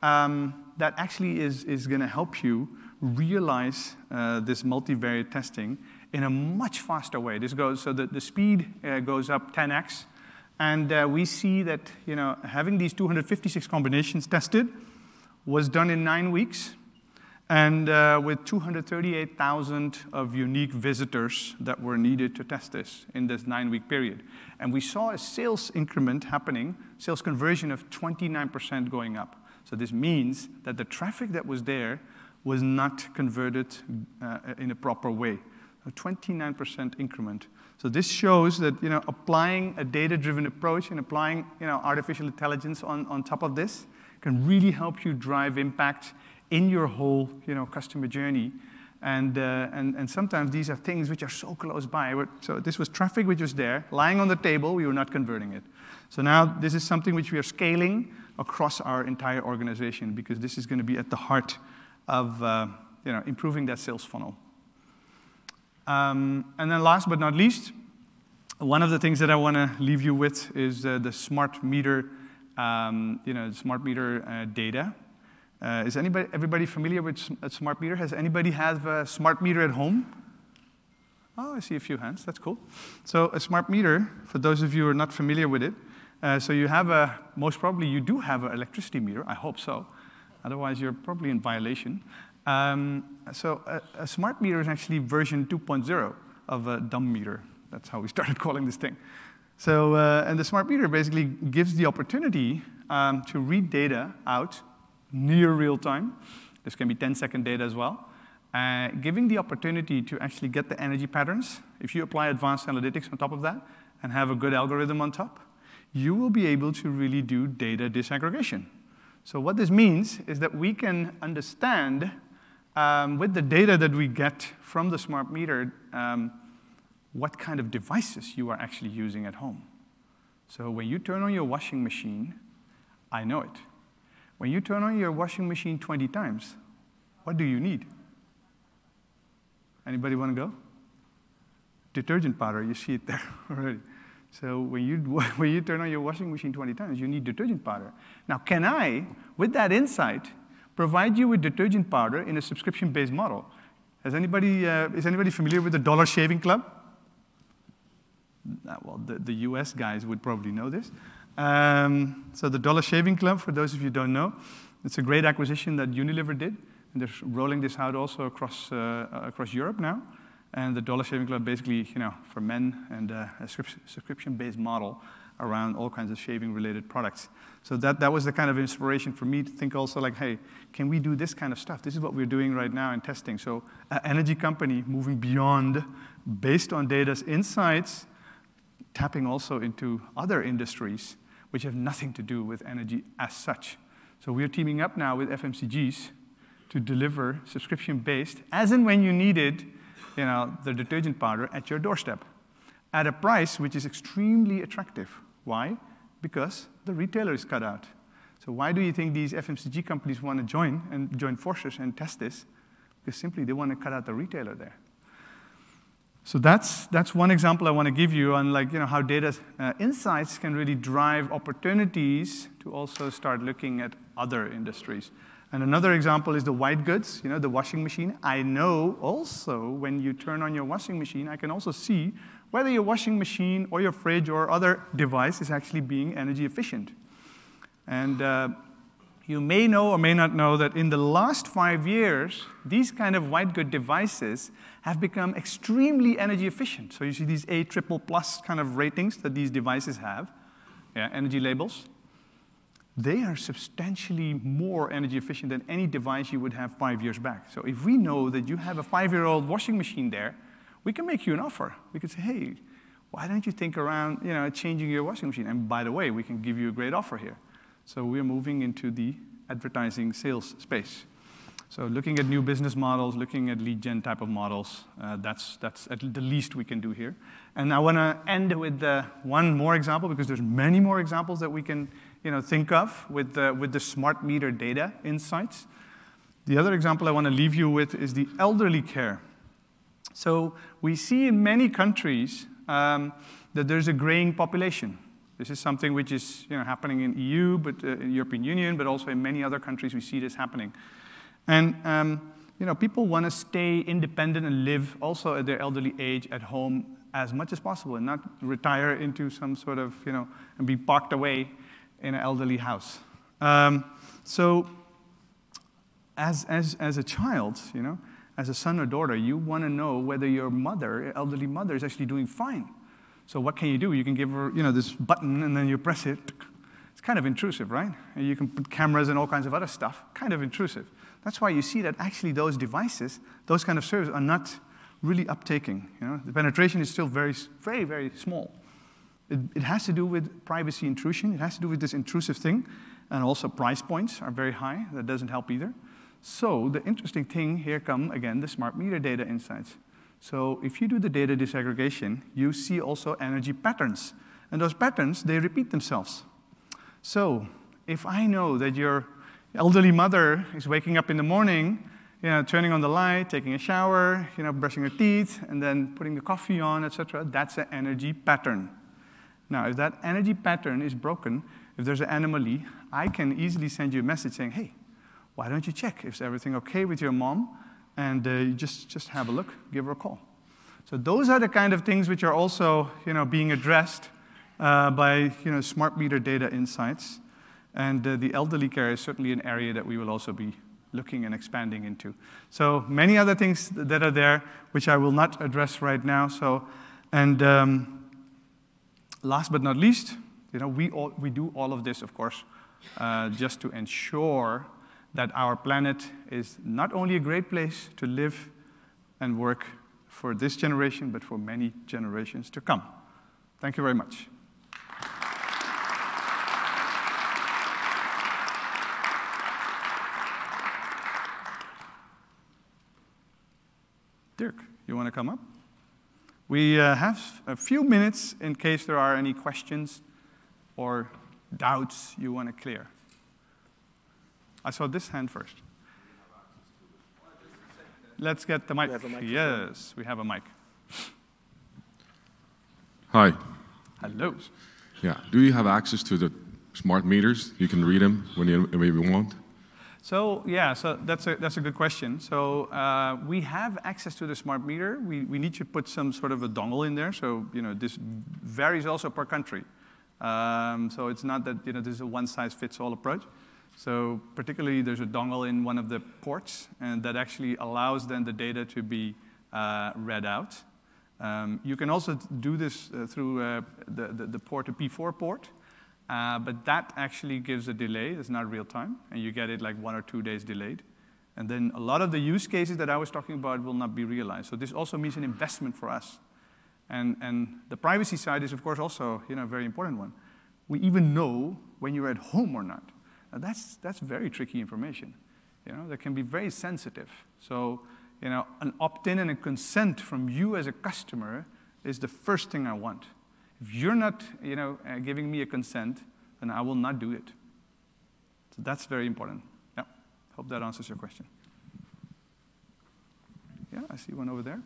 that actually is going to help you realize this multivariate testing in a much faster way. So the speed goes up 10x. And we see that having these 256 combinations tested was done in 9 weeks. And with 238,000 of unique visitors that were needed to test this in this 9-week period. And we saw a sales increment happening, sales conversion of 29% going up. So this means that the traffic that was there was not converted in a proper way. A 29% increment. So this shows that applying a data-driven approach and applying artificial intelligence on top of this can really help you drive impact in your whole customer journey. And sometimes these are things which are so close by. So this was traffic which was there, lying on the table, we were not converting it. So now this is something which we are scaling across our entire organization, because this is going to be at the heart of improving that sales funnel. And then last but not least, one of the things that I want to leave you with is the smart meter, smart meter data. Is everybody familiar with a smart meter? Has anybody have a smart meter at home? Oh, I see a few hands. That's cool. So a smart meter, for those of you who are not familiar with it, so you have most probably you do have an electricity meter. I hope so. Otherwise, you're probably in violation. So a smart meter is actually version 2.0 of a dumb meter. That's how we started calling this thing. So, and the smart meter basically gives the opportunity to read data out near real time. This can be 10-second data as well. Giving the opportunity to actually get the energy patterns. If you apply advanced analytics on top of that and have a good algorithm on top, you will be able to really do data disaggregation. So what this means is that we can understand with the data that we get from the smart meter what kind of devices you are actually using at home. So when you turn on your washing machine, I know it. When you turn on your washing machine 20 times, what do you need? Anybody want to go? Detergent powder, you see it there already. So when you turn on your washing machine 20 times, you need detergent powder. Now, can I, with that insight, provide you with detergent powder in a subscription-based model? Is anybody familiar with the Dollar Shaving Club? Well, the US guys would probably know this. So the Dollar Shaving Club, for those of you who don't know, it's a great acquisition that Unilever did, and they're rolling this out also across Europe now. And the Dollar Shaving Club basically, for men, and a subscription-based model around all kinds of shaving-related products. So that was the kind of inspiration for me to think also like, hey, can we do this kind of stuff? This is what we're doing right now in testing. So an energy company moving beyond, based on data's insights, tapping also into other industries which have nothing to do with energy as such. So we're teaming up now with FMCGs to deliver subscription-based, as and when you needed, the detergent powder at your doorstep, at a price which is extremely attractive. Why? Because the retailer is cut out. So why do you think these FMCG companies want to join forces and test this? Because simply they want to cut out the retailer there. So that's one example I want to give you on how data insights can really drive opportunities to also start looking at other industries. And another example is the white goods, the washing machine. I know also when you turn on your washing machine, I can also see whether your washing machine or your fridge or other device is actually being energy efficient. And you may know or may not know that in the last 5 years, these kind of white good devices have become extremely energy efficient. So you see these A++ kind of ratings that these devices have, energy labels. They are substantially more energy efficient than any device you would have 5 years back. So if we know that you have a 5-year-old washing machine there, we can make you an offer. We could say, hey, why don't you think around changing your washing machine? And by the way, we can give you a great offer here. So we're moving into the advertising sales space. So looking at new business models, looking at lead gen type of models, that's at the least we can do here. And I want to end with one more example, because there's many more examples that we can think of with the smart meter data insights. The other example I want to leave you with is the elderly care. So we see in many countries that there's a graying population. This is something which is happening in EU, but European Union, but also in many other countries we see this happening. And people want to stay independent and live also at their elderly age at home as much as possible, and not retire into some sort of and be parked away in an elderly house. So as a child, as a son or daughter, you want to know whether your elderly mother, is actually doing fine. So what can you do? You can give her, this button, and then you press it. It's kind of intrusive, right? And you can put cameras and all kinds of other stuff. Kind of intrusive. That's why you see that actually those devices, those kind of services, are not really uptaking. The penetration is still very, very, very small. It has to do with privacy intrusion. It has to do with this intrusive thing. And also price points are very high. That doesn't help either. So the interesting thing, here come, again, the smart meter data insights. So if you do the data disaggregation, you see also energy patterns. And those patterns, they repeat themselves. So if I know that your elderly mother is waking up in the morning, turning on the light, taking a shower, brushing her teeth, and then putting the coffee on, etc., that's an energy pattern. Now, if that energy pattern is broken, if there's an anomaly, I can easily send you a message saying, hey, why don't you check? Is everything okay with your mom? And you just have a look, give her a call. So those are the kind of things which are also being addressed by smart meter data insights. And the elderly care is certainly an area that we will also be looking and expanding into. So many other things that are there, which I will not address right now. So, and last but not least, we do all of this, of course, just to ensure that our planet is not only a great place to live and work for this generation, but for many generations to come. Thank you very much. Dirk, you want to come up? We have a few minutes in case there are any questions or doubts you want to clear. I saw this hand first. Let's get the mic. Yes, we have a mic. Hi. Hello. Yeah. Do you have access to the smart meters? You can read them when you want. So yeah, so that's a good question. So we have access to the smart meter. We need to put some sort of a dongle in there. So this varies also per country. So it's not that this is a one-size-fits-all approach. So particularly, there's a dongle in one of the ports, and that actually allows then the data to be read out. You can also do this through the port, a P4 port, but that actually gives a delay. It's not real time, and you get it like 1 or 2 days delayed. And then a lot of the use cases that I was talking about will not be realized. So this also means an investment for us. And the privacy side is, of course, also a very important one. We even know when you're at home or not. Now that's very tricky information. That can be very sensitive. So an opt-in and a consent from you as a customer is the first thing I want. If you're not giving me a consent, then I will not do it. So that's very important. Yeah, hope that answers your question. Yeah, I see one over there.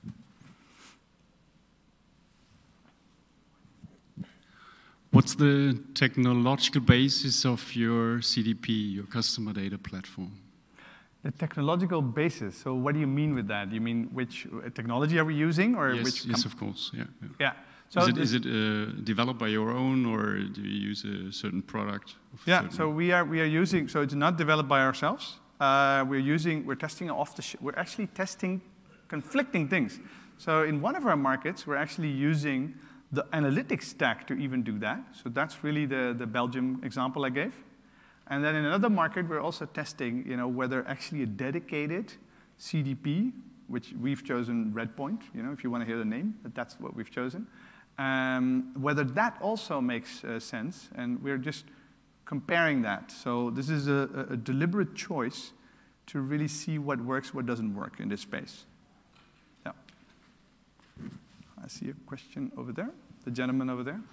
What's the technological basis of your CDP, your customer data platform? The technological basis. So what do you mean with that? You mean which technology are we using, or yes, yes, of course. Yeah. Yeah. So is it developed by your own, or do you use a certain product? Yeah. So we are using. So it's not developed by ourselves. We're testing we're actually testing conflicting things. So in one of our markets, we're actually using the analytics stack to even do that. So that's really the Belgium example I gave. And then in another market, we're also testing, whether actually a dedicated CDP, which we've chosen Redpoint, if you want to hear the name, but that's what we've chosen, whether that also makes sense. And we're just comparing that. So this is a deliberate choice to really see what works, what doesn't work in this space. Yeah. I see a question over there, the gentleman over there.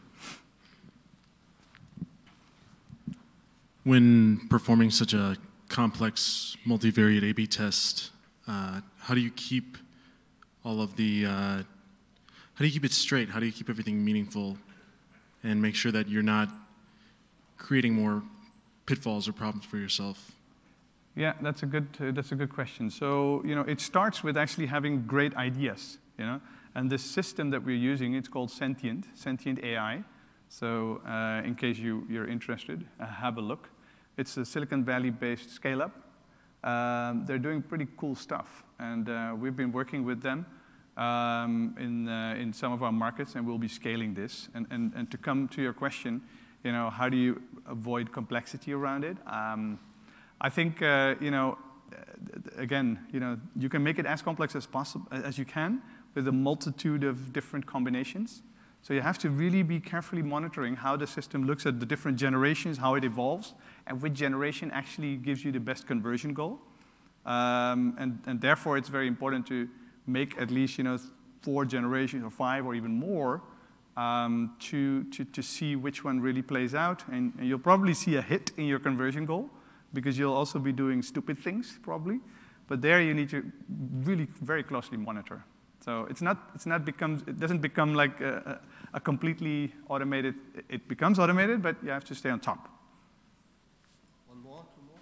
When performing such a complex multivariate A/B test, how do you keep all of the, how do you keep it straight? How do you keep everything meaningful and make sure that you're not creating more pitfalls or problems for yourself? Yeah, that's a good question. So, it starts with actually having great ideas, And this system that we're using, it's called Sentient AI. So in case you're interested, have a look. It's a Silicon Valley-based scale-up. They're doing pretty cool stuff. And we've been working with them in some of our markets, and we'll be scaling this. And to come to your question, how do you avoid complexity around it? I think, again, you can make it as complex as possible as you can with a multitude of different combinations. So you have to really be carefully monitoring how the system looks at the different generations, how it evolves, and which generation actually gives you the best conversion goal. And therefore, it's very important to make at least 4 generations or 5 or even more to see which one really plays out. And you'll probably see a hit in your conversion goal, because you'll also be doing stupid things, probably. But there you need to really very closely monitor. So it doesn't become like a completely automated, it becomes automated, but you have to stay on top. One more,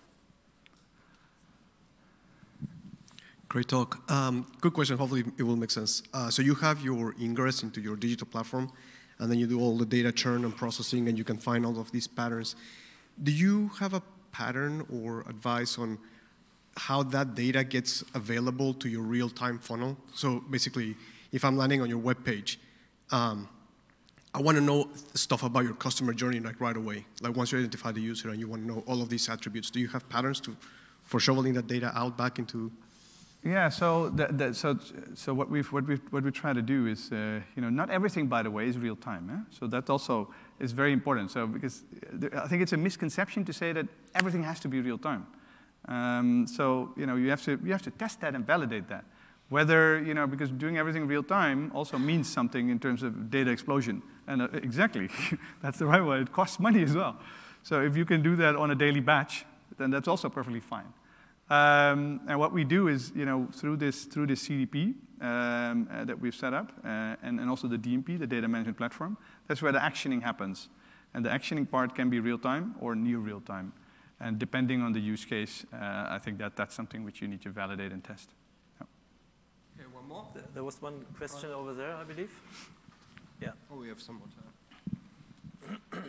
2 more. Great talk. Good question, hopefully it will make sense. So you have your ingress into your digital platform, and then you do all the data churn and processing, and you can find all of these patterns. Do you have a pattern or advice on how that data gets available to your real-time funnel? So basically, if I'm landing on your web page, I want to know stuff about your customer journey like right away. Like once you identify the user and you want to know all of these attributes, do you have patterns for shoveling that data out back into? Yeah, so what we try to do is, not everything, by the way, is real time. Eh? So that also is very important. So because I think it's a misconception to say that everything has to be real time. So you have to test that and validate that. Whether because doing everything real time also means something in terms of data explosion. And exactly, that's the right way. It costs money as well. So if you can do that on a daily batch, then that's also perfectly fine. And what we do is, through this CDP that we've set up, and also the DMP, the data management platform, that's where the actioning happens. And the actioning part can be real time or near real time. And depending on the use case, I think that's something which you need to validate and test. Yeah. Okay, one more. There was one question over there, I believe. Yeah. Oh, we have some more time.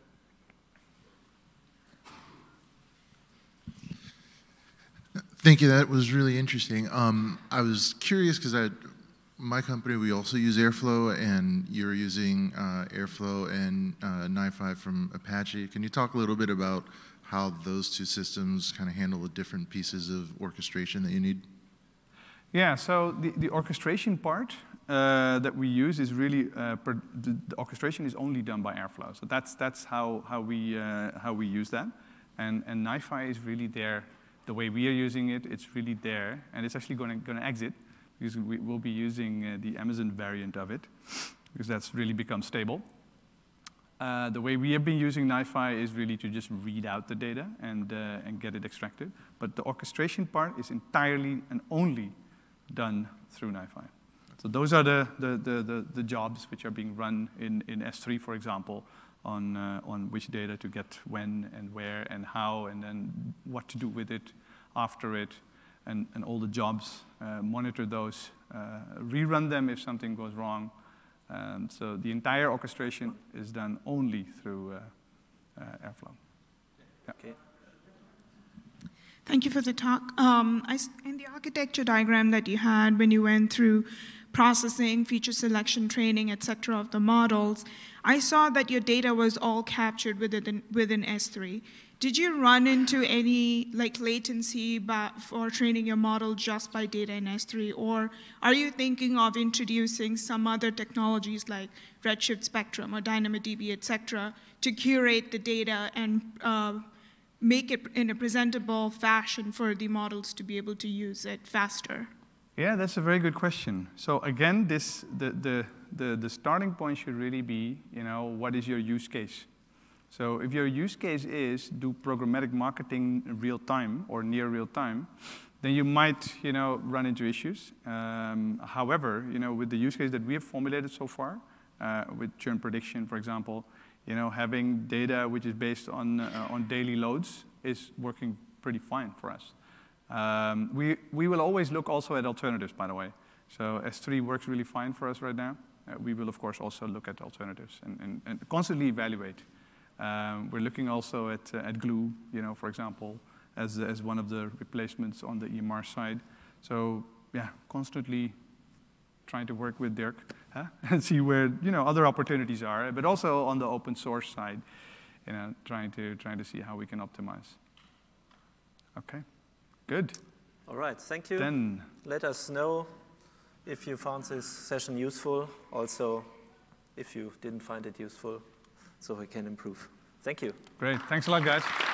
Thank you. That was really interesting. I was curious because at my company, we also use Airflow, and you're using Airflow and NiFi from Apache. Can you talk a little bit about how those two systems kind of handle the different pieces of orchestration that you need? Yeah, so the orchestration part that we use is really, the orchestration is only done by Airflow. So that's how we use that. And NiFi is really there. The way we are using it, it's really there. And it's actually going to exit, because we will be using the Amazon variant of it. because that's really become stable. The way we have been using NiFi is really to just read out the data and get it extracted. But the orchestration part is entirely and only done through NiFi. So those are the jobs which are being run in S3, for example, on which data to get when and where and how, and then what to do with it after it, and all the jobs, monitor those, rerun them if something goes wrong. So the entire orchestration is done only through Airflow. Yeah. Okay. Thank you for the talk. In the architecture diagram that you had when you went through processing, feature selection, training, et cetera, of the models, I saw that your data was all captured within S3. Did you run into any latency for training your model just by data in S3, or are you thinking of introducing some other technologies like Redshift Spectrum or DynamoDB, et cetera, to curate the data and make it in a presentable fashion for the models to be able to use it faster? Yeah, that's a very good question. So again, the starting point should really be, what is your use case? So if your use case is do programmatic marketing in real time or near real time, then you might, run into issues. However, with the use case that we have formulated so far, with churn prediction, for example, having data which is based on daily loads is working pretty fine for us. We will always look also at alternatives, by the way. So S3 works really fine for us right now. We will, of course, also look at alternatives and constantly evaluate. We're looking also at Glue, for example, as one of the replacements on the EMR side. So yeah, constantly trying to work with Dirk and see where other opportunities are, but also on the open source side, trying to see how we can optimize. Okay, good. All right, thank you. Then let us know if you found this session useful. Also, if you didn't find it useful, so we can improve. Thank you. Great. Thanks a lot, guys.